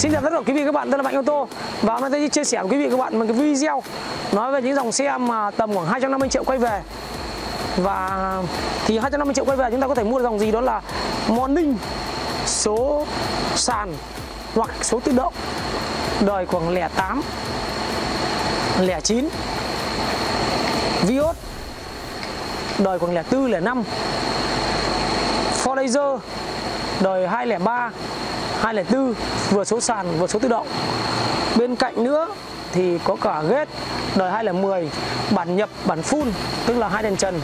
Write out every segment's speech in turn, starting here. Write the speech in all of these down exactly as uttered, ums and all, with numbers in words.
Xin chào tất cả quý vị các bạn, tôi là Mạnh Ô Tô. Và hôm nay tôi chia sẻ với quý vị các bạn một cái video nói về những dòng xe mà tầm khoảng hai trăm năm mươi triệu quay về. Và thì hai trăm năm mươi triệu quay về chúng ta có thể mua dòng gì, đó là Morning, số sàn hoặc số tự động, đời khoảng lẻ tám, lẻ chín, Vios, đời khoảng lẻ tư, lẻ năm, Ford Laser, đời hai lẻ ba, hai lẻ tư, vừa số sàn vừa số tự động. Bên cạnh nữa thì có cả Gate, đời hai lẻ mười, bản nhập, bản full, tức là hai đèn trần.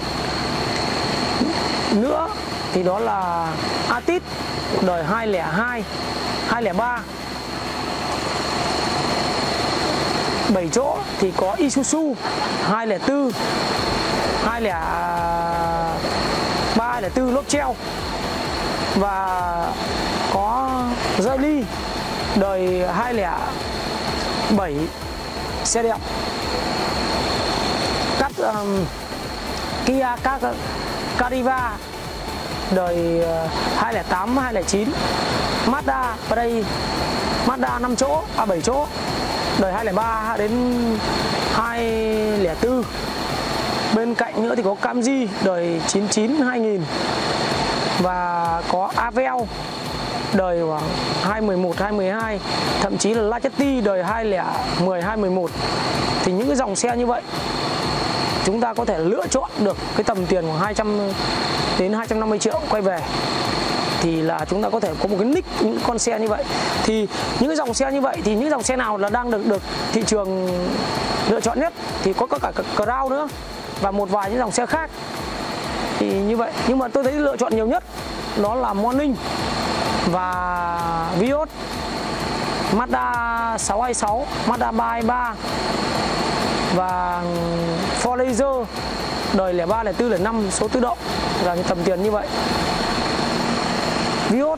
Nữa thì đó là Altis, đời hai lẻ hai, hai lẻ ba. bảy chỗ thì có Isuzu hai lẻ tư, hai lẻ ba, hai lẻ tư lốp treo. Và có Daily, đời hai lẻ bảy, xe đẹp. Các um, Kia các Cariva, đời hai lẻ tám, hai lẻ chín. Mazda Play, Mazda năm chỗ, à bảy chỗ, đời hai lẻ ba đến hai lẻ tư. Bên cạnh nữa thì có Camry, đời chín chín, hai nghìn. Và có Avel, đời khoảng hai mười một, hai mười hai. Thậm chí là Lacetti, đời hai lẻ mười, hai mười một. Thì những cái dòng xe như vậy chúng ta có thể lựa chọn được cái tầm tiền khoảng hai trăm đến hai trăm năm mươi triệu quay về. Thì là chúng ta có thể có một cái nick những con xe như vậy. Thì những cái dòng xe như vậy thì những dòng xe nào là đang được được thị trường lựa chọn nhất, thì có cả Crown nữa và một vài những dòng xe khác. Thì như vậy, nhưng mà tôi thấy lựa chọn nhiều nhất đó là Morning và Vios, Mazda sáu hai sáu, Mazda ba hai ba và Ford Laser, đời lẻ ba, lẻ tư, lẻ năm, số tự động, là tầm tiền như vậy. Vios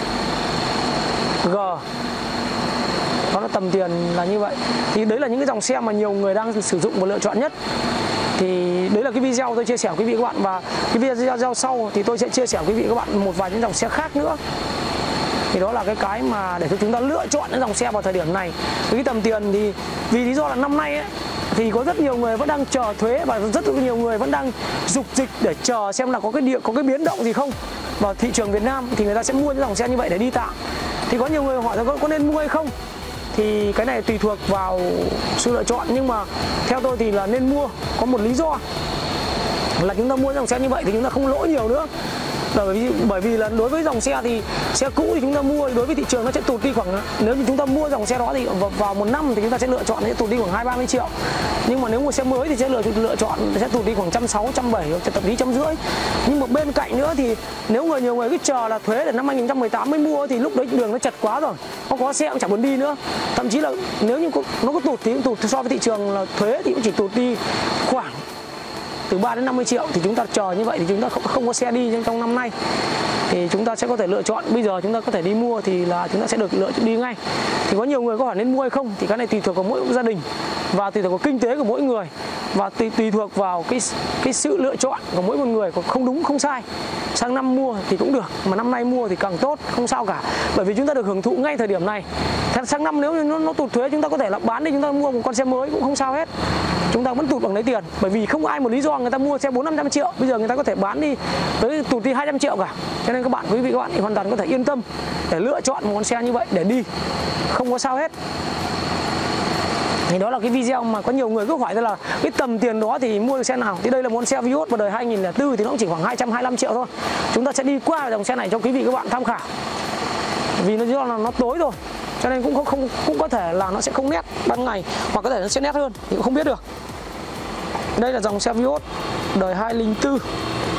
G, đó là tầm tiền là như vậy. Thì đấy là những cái dòng xe mà nhiều người đang sử dụng và lựa chọn nhất. Thì đấy là cái video tôi chia sẻ với quý vị các bạn. Và cái video sau thì tôi sẽ chia sẻ với quý vị các bạn một vài những dòng xe khác nữa. Thì đó là cái cái mà để cho chúng ta lựa chọn những dòng xe vào thời điểm này. Với cái tầm tiền thì vì lý do là năm nay ấy, thì có rất nhiều người vẫn đang chờ thuế và rất nhiều người vẫn đang dục dịch để chờ xem là có cái địa có cái biến động gì không vào thị trường Việt Nam, thì người ta sẽ mua những dòng xe như vậy để đi tạm. Thì có nhiều người hỏi là có, có nên mua hay không, thì cái này tùy thuộc vào sự lựa chọn. Nhưng mà theo tôi thì là nên mua. Có một lý do là chúng ta mua dòng xe như vậy thì chúng ta không lỗ nhiều nữa. Bởi vì, bởi vì là đối với dòng xe thì xe cũ thì chúng ta mua, đối với thị trường nó sẽ tụt đi khoảng, nếu như chúng ta mua dòng xe đó thì vào một năm thì chúng ta sẽ lựa chọn sẽ tụt đi khoảng hai ba mươi triệu. Nhưng mà nếu mua xe mới thì sẽ lựa lựa chọn sẽ tụt đi khoảng trăm sáu, trăm bảy, thậm chí trăm rưỡi. Nhưng mà bên cạnh nữa thì nếu người nhiều người cứ chờ là thuế để năm hai nghìn không trăm mười tám mới mua thì lúc đấy đường nó chật quá rồi, không có xe cũng chẳng muốn đi nữa. Thậm chí là nếu như nó có tụt thì cũng tụt so với thị trường là thuế thì cũng chỉ tụt đi khoảng từ ba đến năm mươi triệu. Thì chúng ta chờ như vậy thì chúng ta không, không có xe đi trong năm nay, thì chúng ta sẽ có thể lựa chọn bây giờ chúng ta có thể đi mua thì là chúng ta sẽ được lựa chọn đi ngay. Thì có nhiều người có hỏi nên mua hay không, thì cái này tùy thuộc vào mỗi gia đình và tùy thuộc vào kinh tế của mỗi người, và tùy, tùy thuộc vào cái cái sự lựa chọn của mỗi một người, không đúng không sai. Sang năm mua thì cũng được, mà năm nay mua thì càng tốt, không sao cả, bởi vì chúng ta được hưởng thụ ngay thời điểm này. Thế sang năm nếu như nó, nó tụt thuế chúng ta có thể là bán đi, chúng ta mua một con xe mới cũng không sao hết, chúng ta vẫn tụt bằng lấy tiền. Bởi vì không ai một lý do người ta mua xe bốn năm trăm triệu bây giờ người ta có thể bán đi tới tụt đi hai trăm triệu cả. Cho nên các bạn, quý vị các bạn thì hoàn toàn có thể yên tâm để lựa chọn một con xe như vậy để đi, không có sao hết. Thì đó là cái video mà có nhiều người cứ hỏi là cái tầm tiền đó thì mua được xe nào. Thì đây là một con xe Vios vào đời hai nghìn không trăm lẻ tư thì nó cũng chỉ khoảng hai trăm hai mươi lăm triệu thôi. Chúng ta sẽ đi qua dòng xe này cho quý vị các bạn tham khảo. Vì nó do là nó tối rồi, cho nên cũng không, không cũng có thể là nó sẽ không nét ban ngày, hoặc có thể nó sẽ nét hơn thì cũng không biết được. Đây là dòng xe Vios đời hai nghìn không trăm lẻ tư.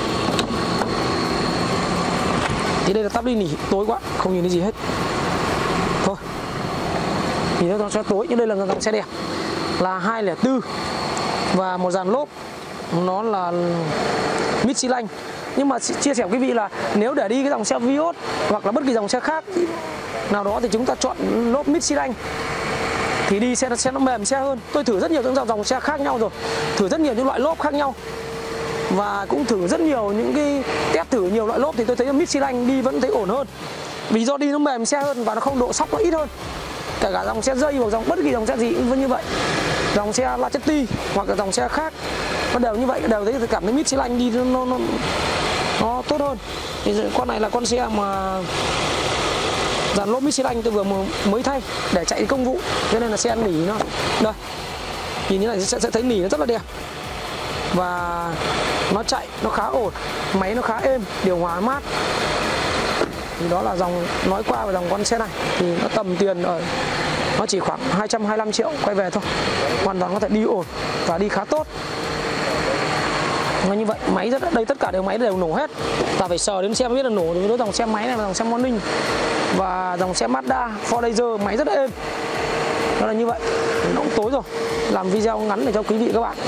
Thì đây là tắp đi nỉ tối quá, không nhìn thấy gì hết. Thôi, thì nó sẽ tối, nhưng đây là dòng xe đẹp là hai lẻ tư và một dàn lốp nó là Michelin. Nhưng mà chia sẻ với quý vị là nếu để đi cái dòng xe Vios hoặc là bất kỳ dòng xe khác nào đó thì chúng ta chọn lốp Michelin thì đi xe xe nó mềm xe hơn. Tôi thử rất nhiều những dòng, dòng xe khác nhau rồi, thử rất nhiều những loại lốp khác nhau và cũng thử rất nhiều những cái test thử nhiều loại lốp thì tôi thấy Michelin đi vẫn thấy ổn hơn. Vì do đi nó mềm xe hơn và nó không độ sóc nó ít hơn. kể cả dòng xe dây hoặc dòng bất kỳ dòng xe gì cũng vẫn như vậy. Dòng xe Lacetti hoặc là dòng xe khác nó đều như vậy, đều thấy cảm thấy Michelin đi nó, nó, nó, nó tốt hơn. Thì con này là con xe mà dàn lốp Michelin tôi vừa mới thay để chạy công vụ, cho nên là xe nỉ nó đây, nhìn như này sẽ, sẽ thấy nỉ nó rất là đẹp và nó chạy nó khá ổn, máy nó khá êm, điều hòa mát. Thì đó là dòng nói qua về dòng con xe này, thì nó tầm tiền ở nó chỉ khoảng hai trăm hai mươi lăm triệu quay về thôi, hoàn toàn có thể đi ổn và đi khá tốt. Nó như vậy, máy rất đây tất cả đều máy đều nổ hết, ta phải sờ đến xe mới biết là nổ. Đối với dòng xe máy này là dòng xe Morning và dòng xe Mazda bốn Laser, máy rất êm. Đó là như vậy. Nó cũng tối rồi, làm video ngắn để cho quý vị các bạn.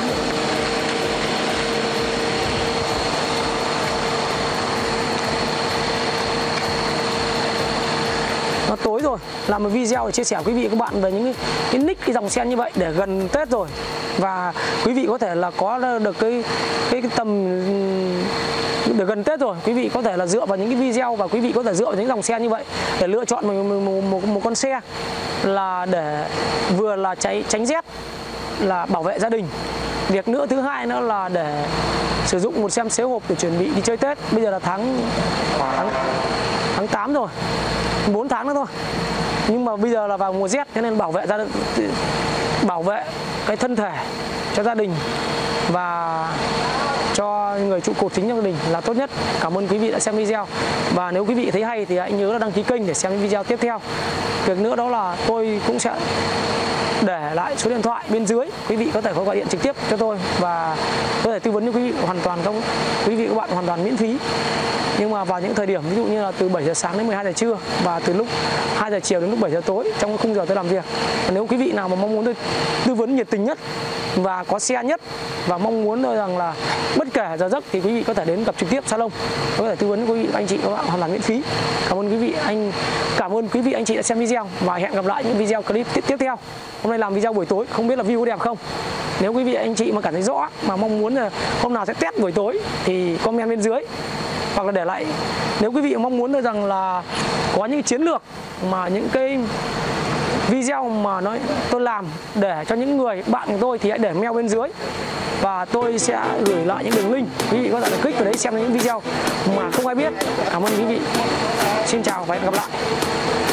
Nó tối rồi, làm một video để chia sẻ quý vị các bạn về những cái, cái nick cái dòng xe như vậy để gần Tết rồi, và quý vị có thể là có được cái cái, cái tầm để gần Tết rồi, quý vị có thể là dựa vào những cái video và quý vị có thể dựa vào những dòng xe như vậy để lựa chọn một, một, một, một con xe là để vừa là cháy tránh rét, là bảo vệ gia đình. Việc nữa thứ hai nữa là để sử dụng một xem xế hộp để chuẩn bị đi chơi Tết. Bây giờ là tháng tháng, tháng tám rồi, bốn tháng nữa thôi, nhưng mà bây giờ là vào mùa rét, cho nên bảo vệ gia đình, bảo vệ cái thân thể cho gia đình và cho người trụ cột chính trong gia đình là tốt nhất. Cảm ơn quý vị đã xem video, và nếu quý vị thấy hay thì hãy nhớ là đăng ký kênh để xem những video tiếp theo. Việc nữa đó là tôi cũng sẽ để lại số điện thoại bên dưới, quý vị có thể gọi điện trực tiếp cho tôi và có thể tư vấn cho quý vị hoàn toàn không, quý vị các bạn hoàn toàn miễn phí. Nhưng mà vào những thời điểm ví dụ như là từ bảy giờ sáng đến mười hai giờ trưa và từ lúc hai giờ chiều đến lúc bảy giờ tối, trong cái khung giờ tôi làm việc. Và nếu quý vị nào mà mong muốn tôi tư vấn nhiệt tình nhất và có xe nhất và mong muốn tôi rằng là bất kể giờ giấc thì quý vị có thể đến gặp trực tiếp salon, tôi có thể tư vấn quý vị anh chị các bạn hoàn toàn miễn phí. Cảm ơn quý vị anh cảm ơn quý vị anh chị đã xem video và hẹn gặp lại những video clip tiếp tiếp theo. Hôm nay làm video buổi tối, không biết là view có đẹp không. Nếu quý vị anh chị mà cảm thấy rõ mà mong muốn là hôm nào sẽ test buổi tối thì comment bên dưới, hoặc là để lại. Nếu quý vị mong muốn được rằng là có những chiến lược mà những cái video mà nói tôi làm để cho những người bạn của tôi thì hãy để mail bên dưới và tôi sẽ gửi lại những đường link, quý vị có thể click vào đấy xem những video mà không ai biết. Cảm ơn quý vị, xin chào và hẹn gặp lại.